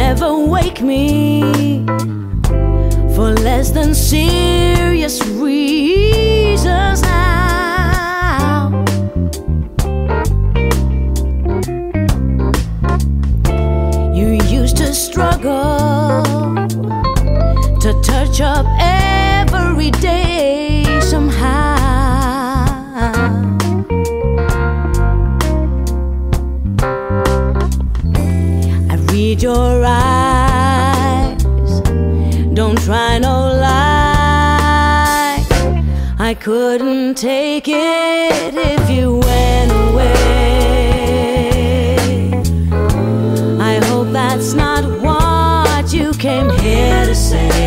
never wake me for less than serious reasons now. You used to struggle to touch up every day somehow. I read your eyes, don't try no lie. I couldn't take it if you went away. I hope that's not what you came here to say.